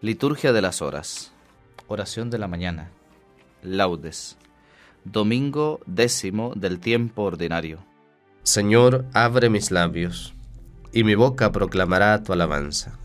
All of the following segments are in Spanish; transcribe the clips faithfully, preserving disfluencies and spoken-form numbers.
Liturgia de las horas. Oración de la mañana. Laudes. Domingo décimo del tiempo ordinario. Señor, abre mis labios, y mi boca proclamará tu alabanza.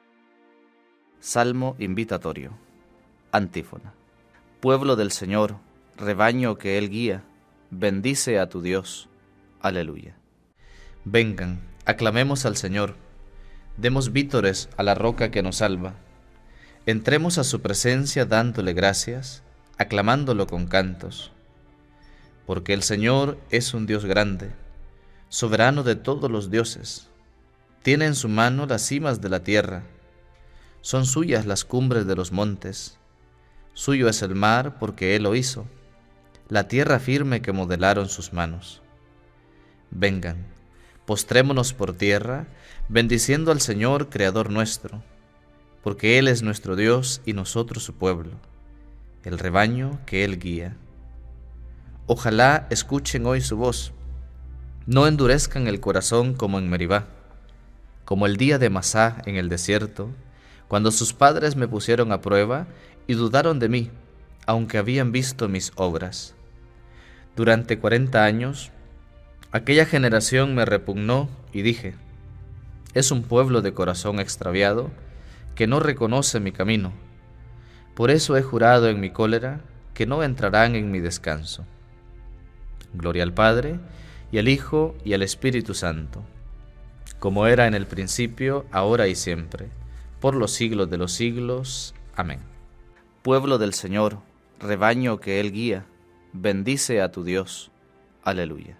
Salmo invitatorio. Antífona. Pueblo del Señor, rebaño que Él guía, bendice a tu Dios. Aleluya. Vengan, aclamemos al Señor, demos vítores a la roca que nos salva. Entremos a su presencia dándole gracias, aclamándolo con cantos. Porque el Señor es un Dios grande, soberano de todos los dioses. Tiene en su mano las cimas de la tierra, son suyas las cumbres de los montes. Suyo es el mar porque Él lo hizo, la tierra firme que modelaron sus manos. Vengan, postrémonos por tierra, bendiciendo al Señor, Creador nuestro, porque Él es nuestro Dios y nosotros su pueblo, el rebaño que Él guía. Ojalá escuchen hoy su voz, no endurezcan el corazón como en Meribá, como el día de Masá en el desierto, cuando sus padres me pusieron a prueba y dudaron de mí, aunque habían visto mis obras. Durante cuarenta años, aquella generación me repugnó y dije, es un pueblo de corazón extraviado que no reconoce mi camino. Por eso he jurado en mi cólera que no entrarán en mi descanso. Gloria al Padre, y al Hijo, y al Espíritu Santo, como era en el principio, ahora y siempre, por los siglos de los siglos. Amén. Pueblo del Señor, rebaño que Él guía, bendice a tu Dios. Aleluya.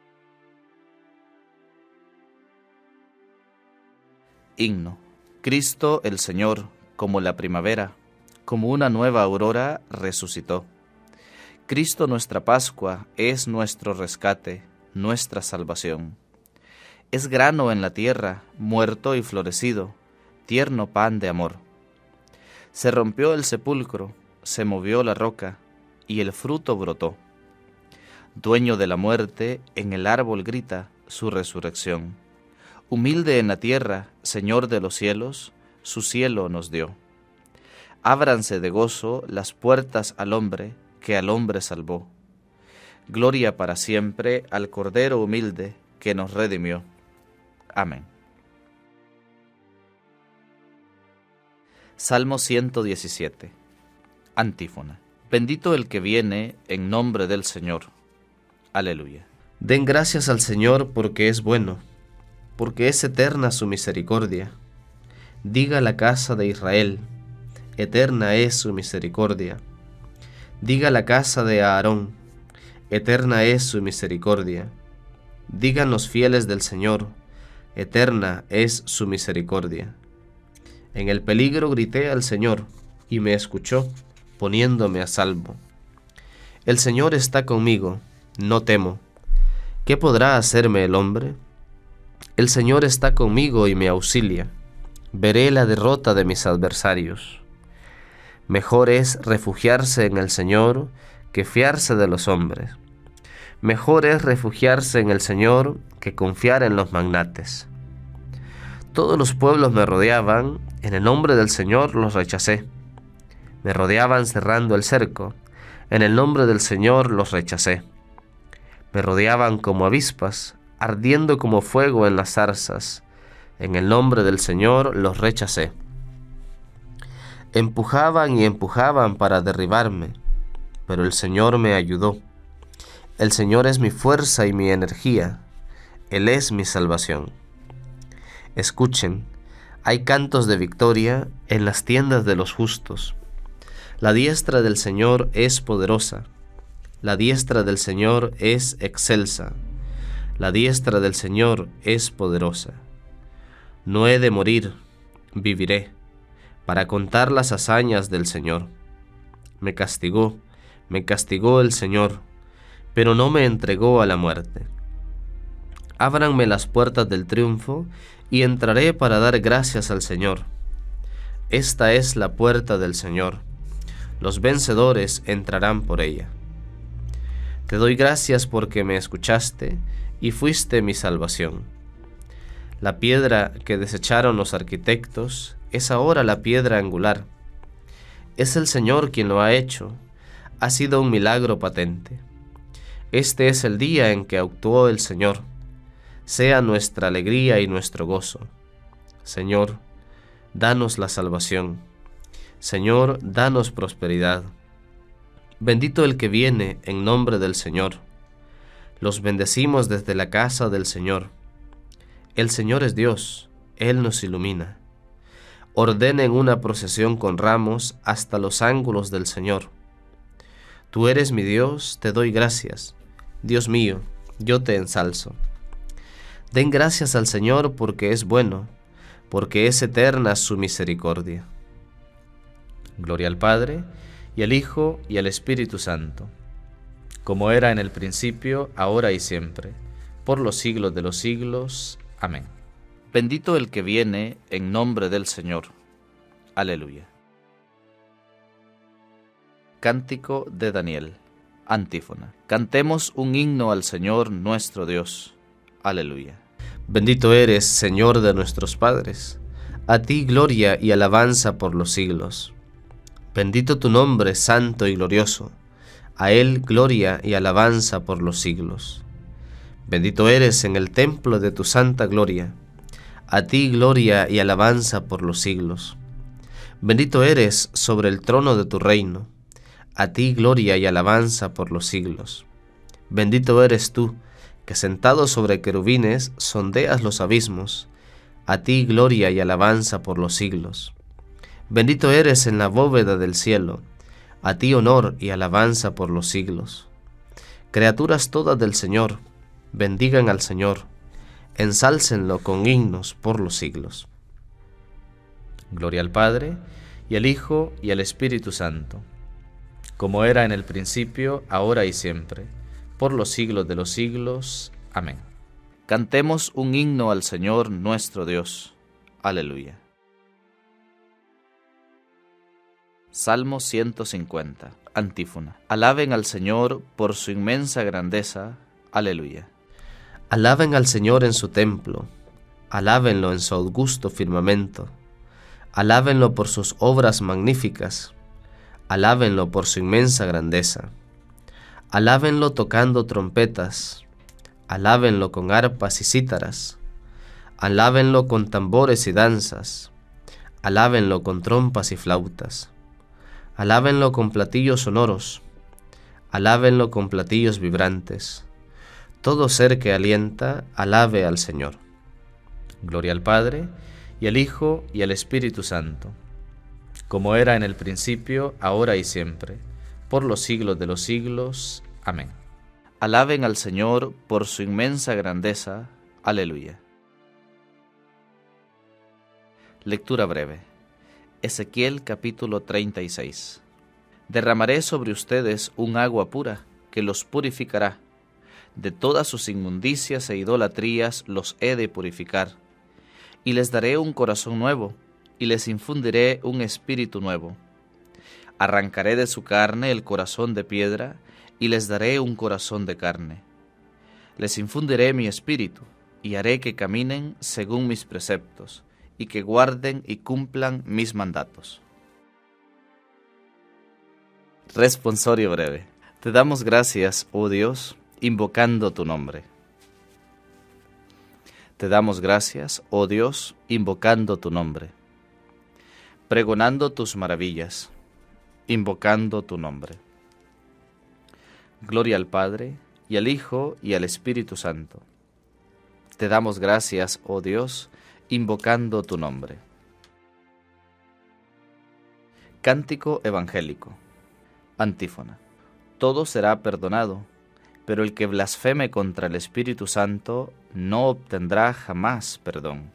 Himno. Cristo el Señor, como la primavera, como una nueva aurora, resucitó. Cristo nuestra Pascua es nuestro rescate, nuestra salvación. Es grano en la tierra, muerto y florecido, tierno pan de amor. Se rompió el sepulcro, se movió la roca, y el fruto brotó. Dueño de la muerte, en el árbol grita su resurrección. Humilde en la tierra, Señor de los cielos, su cielo nos dio. Ábranse de gozo las puertas al hombre, que al hombre salvó. Gloria para siempre al Cordero humilde, que nos redimió. Amén. Salmo ciento diecisiete. Antífona. Bendito el que viene en nombre del Señor. Aleluya. Den gracias al Señor porque es bueno, porque es eterna su misericordia. Diga la casa de Israel, eterna es su misericordia. Diga la casa de Aarón, eterna es su misericordia. Digan los fieles del Señor, eterna es su misericordia. En el peligro grité al Señor, y me escuchó, poniéndome a salvo. El Señor está conmigo, no temo. ¿Qué podrá hacerme el hombre? El Señor está conmigo y me auxilia. Veré la derrota de mis adversarios. Mejor es refugiarse en el Señor que fiarse de los hombres. Mejor es refugiarse en el Señor que confiar en los magnates. Todos los pueblos me rodeaban, en el nombre del Señor los rechacé. Me rodeaban cerrando el cerco, en el nombre del Señor los rechacé. Me rodeaban como avispas, ardiendo como fuego en las zarzas, en el nombre del Señor los rechacé. Empujaban y empujaban para derribarme, pero el Señor me ayudó. El Señor es mi fuerza y mi energía, Él es mi salvación. Escuchen, hay cantos de victoria en las tiendas de los justos. La diestra del Señor es poderosa, la diestra del Señor es excelsa, la diestra del Señor es poderosa. No he de morir, viviré, para contar las hazañas del Señor. Me castigó, me castigó el Señor, pero no me entregó a la muerte. Ábranme las puertas del triunfo, y entraré para dar gracias al Señor. Esta es la puerta del Señor, los vencedores entrarán por ella. Te doy gracias porque me escuchaste, y fuiste mi salvación. La piedra que desecharon los arquitectos es ahora la piedra angular. Es el Señor quien lo ha hecho. Ha sido un milagro patente. Este es el día en que actuó el Señor. Sea nuestra alegría y nuestro gozo. Señor, danos la salvación. Señor, danos prosperidad. Bendito el que viene en nombre del Señor. Los bendecimos desde la casa del Señor. El Señor es Dios, Él nos ilumina. Ordenen una procesión con ramos hasta los ángulos del Señor. Tú eres mi Dios, te doy gracias. Dios mío, yo te ensalzo. Den gracias al Señor porque es bueno, porque es eterna su misericordia. Gloria al Padre, y al Hijo, y al Espíritu Santo, como era en el principio, ahora y siempre, por los siglos de los siglos. Amén. Bendito el que viene en nombre del Señor. Aleluya. Cántico de Daniel. Antífona. Cantemos un himno al Señor nuestro Dios. Aleluya. Bendito eres, Señor de nuestros padres. A ti gloria y alabanza por los siglos. Bendito tu nombre, santo y glorioso. A él gloria y alabanza por los siglos. Bendito eres en el templo de tu santa gloria. A ti gloria y alabanza por los siglos. Bendito eres sobre el trono de tu reino. A ti gloria y alabanza por los siglos. Bendito eres tú, que sentado sobre querubines sondeas los abismos. A ti gloria y alabanza por los siglos. Bendito eres en la bóveda del cielo. A ti honor y alabanza por los siglos. Criaturas todas del Señor, bendigan al Señor, ensálcenlo con himnos por los siglos. Gloria al Padre, y al Hijo, y al Espíritu Santo, como era en el principio, ahora y siempre, por los siglos de los siglos. Amén. Cantemos un himno al Señor nuestro Dios. Aleluya. Salmo ciento cincuenta. Antífona. Alaben al Señor por su inmensa grandeza. Aleluya. Alaben al Señor en su templo. Alábenlo en su augusto firmamento. Alábenlo por sus obras magníficas. Alábenlo por su inmensa grandeza. Alábenlo tocando trompetas. Alábenlo con arpas y cítaras. Alábenlo con tambores y danzas. Alábenlo con trompas y flautas. Alábenlo con platillos sonoros. Alábenlo con platillos vibrantes. Todo ser que alienta, alabe al Señor. Gloria al Padre, y al Hijo, y al Espíritu Santo, como era en el principio, ahora y siempre, por los siglos de los siglos. Amén. Alaben al Señor por su inmensa grandeza. Aleluya. Lectura breve. Ezequiel capítulo treinta y seis. Derramaré sobre ustedes un agua pura que los purificará. De todas sus inmundicias e idolatrías los he de purificar. Y les daré un corazón nuevo, y les infundiré un espíritu nuevo. Arrancaré de su carne el corazón de piedra, y les daré un corazón de carne. Les infundiré mi espíritu, y haré que caminen según mis preceptos, y que guarden y cumplan mis mandatos. Responsorio breve. Te damos gracias, oh Dios, invocando tu nombre. Te damos gracias, oh Dios, invocando tu nombre. Pregonando tus maravillas, invocando tu nombre. Gloria al Padre, y al Hijo, y al Espíritu Santo. Te damos gracias, oh Dios, invocando tu nombre. Cántico evangélico. Antífona. Todo será perdonado, pero el que blasfeme contra el Espíritu Santo no obtendrá jamás perdón.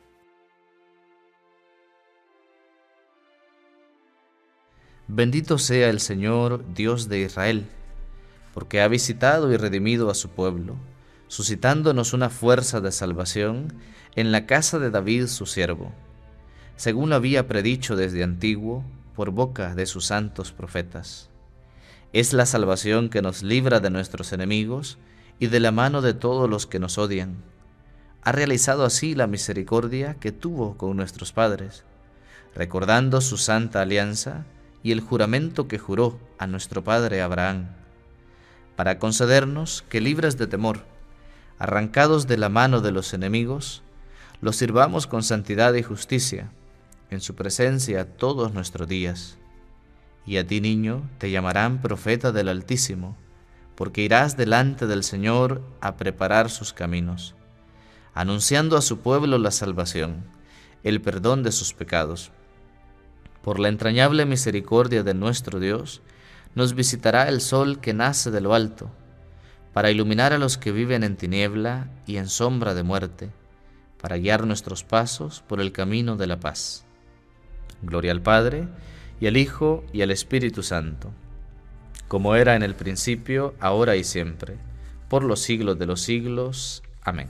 Bendito sea el Señor, Dios de Israel, porque ha visitado y redimido a su pueblo, suscitándonos una fuerza de salvación en la casa de David su siervo, según lo había predicho desde antiguo por boca de sus santos profetas. Es la salvación que nos libra de nuestros enemigos y de la mano de todos los que nos odian. Ha realizado así la misericordia que tuvo con nuestros padres, recordando su santa alianza y el juramento que juró a nuestro padre Abraham, para concedernos que, libres de temor, arrancados de la mano de los enemigos, los sirvamos con santidad y justicia en su presencia todos nuestros días. Y a ti, niño, te llamarán profeta del Altísimo, porque irás delante del Señor a preparar sus caminos, anunciando a su pueblo la salvación, el perdón de sus pecados. Por la entrañable misericordia de nuestro Dios, nos visitará el sol que nace de lo alto, para iluminar a los que viven en tiniebla y en sombra de muerte, para guiar nuestros pasos por el camino de la paz. Gloria al Padre, y al Hijo, y al Espíritu Santo, como era en el principio, ahora y siempre, por los siglos de los siglos. Amén.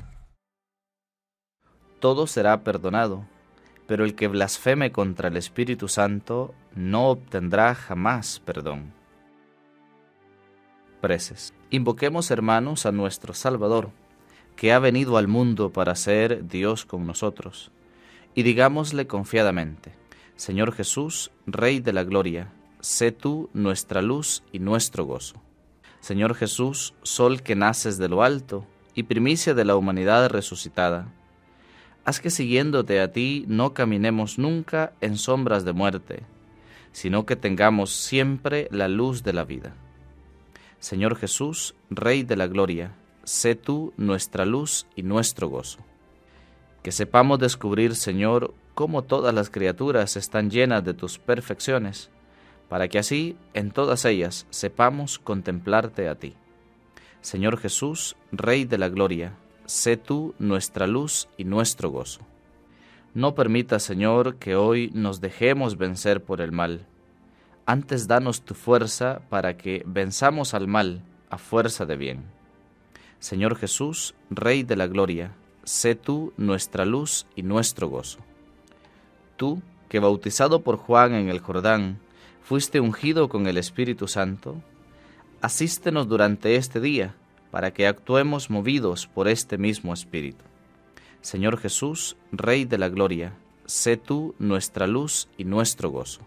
Todo será perdonado, pero el que blasfeme contra el Espíritu Santo no obtendrá jamás perdón. Preces. Invoquemos, hermanos, a nuestro Salvador, que ha venido al mundo para ser Dios con nosotros, y digámosle confiadamente: Señor Jesús, Rey de la Gloria, sé tú nuestra luz y nuestro gozo. Señor Jesús, sol que naces de lo alto y primicia de la humanidad resucitada, haz que siguiéndote a ti no caminemos nunca en sombras de muerte, sino que tengamos siempre la luz de la vida. Señor Jesús, Rey de la Gloria, sé tú nuestra luz y nuestro gozo. Que sepamos descubrir, Señor, cómo todas las criaturas están llenas de tus perfecciones, para que así en todas ellas sepamos contemplarte a ti. Señor Jesús, Rey de la Gloria, sé tú nuestra luz y nuestro gozo. No permita, Señor, que hoy nos dejemos vencer por el mal. Antes danos tu fuerza para que venzamos al mal a fuerza de bien. Señor Jesús, Rey de la Gloria, sé tú nuestra luz y nuestro gozo. Tú, que bautizado por Juan en el Jordán, fuiste ungido con el Espíritu Santo, asístenos durante este día, para que actuemos movidos por este mismo Espíritu. Señor Jesús, Rey de la Gloria, sé tú nuestra luz y nuestro gozo.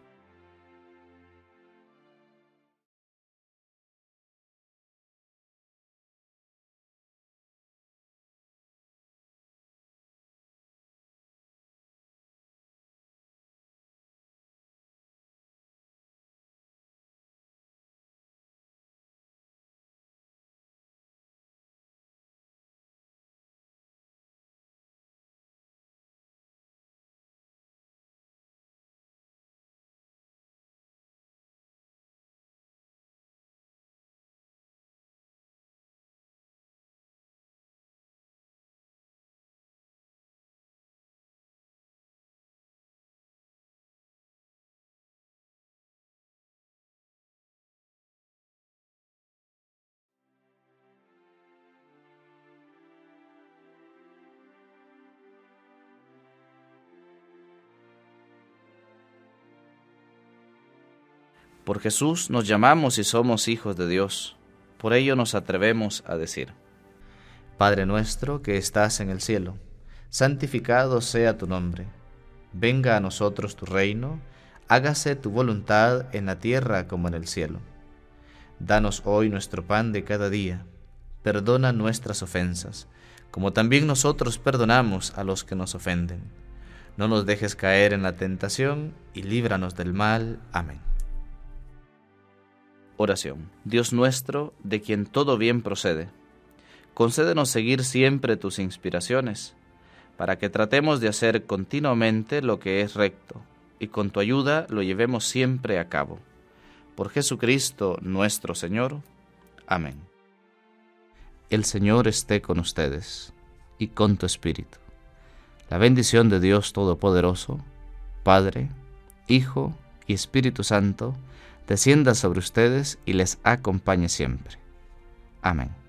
Por Jesús nos llamamos y somos hijos de Dios. Por ello nos atrevemos a decir: Padre nuestro que estás en el cielo, santificado sea tu nombre. Venga a nosotros tu reino, hágase tu voluntad en la tierra como en el cielo. Danos hoy nuestro pan de cada día. Perdona nuestras ofensas, como también nosotros perdonamos a los que nos ofenden. No nos dejes caer en la tentación y líbranos del mal. Amén. Oración. Dios nuestro, de quien todo bien procede, concédenos seguir siempre tus inspiraciones, para que tratemos de hacer continuamente lo que es recto, y con tu ayuda lo llevemos siempre a cabo. Por Jesucristo nuestro Señor. Amén. El Señor esté con ustedes, y con tu espíritu. La bendición de Dios Todopoderoso, Padre, Hijo y Espíritu Santo, descienda sobre ustedes y les acompañe siempre. Amén.